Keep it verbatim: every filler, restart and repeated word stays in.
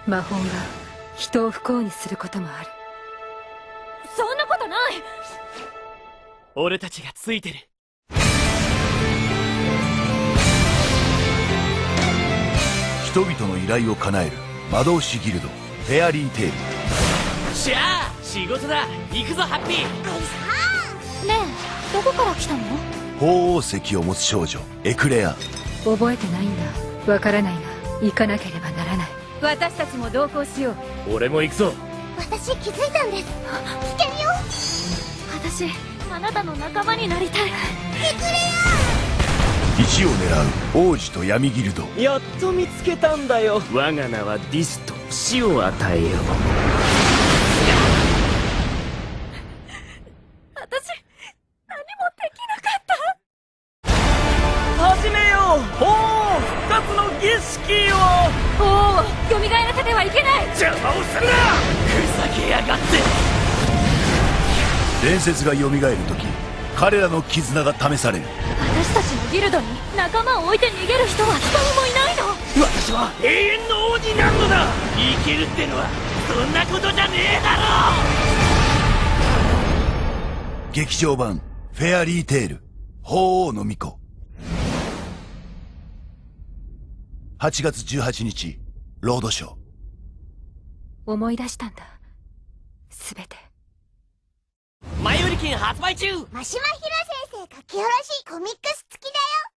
魔法が人を不幸にすることもある。 そんなことない。 俺たちがついてる。 人々の依頼を叶える魔導士ギルド、フェアリーテール。 しゃあ仕事だ。行くぞハッピー。 ねえ、どこから来たの？ 鳳凰石を持つ少女エクレア。 覚えてないんだ。わからないが行かなければならない。私たちも同行しよう。 俺も行くぞ。 私気づいたんです。危険よ。私あなたの仲間になりたい。エクレ一を狙う王子と闇ギルド。 やっと見つけたんだよ。我が名はディスト。死を与えよう。 私何もできなかった。 始めよう。鳳凰復活の儀式を。 おお、蘇らせてはいけない。 邪魔をするな。ふざけやがって。 伝説が蘇る時、彼らの絆が試される。 私たちのギルドに仲間を置いて逃げる人は一人もいないの。 私は永遠の王になるのだ。生きるってのはそんなことじゃねえだろ。 劇場版フェアリーテール、鳳凰の巫女。はちがつじゅうはちにち、ロードショー。 思い出したんだ、すべて。 前売り券発売中。 真島ひろ先生書き下ろしコミックス付きだよ。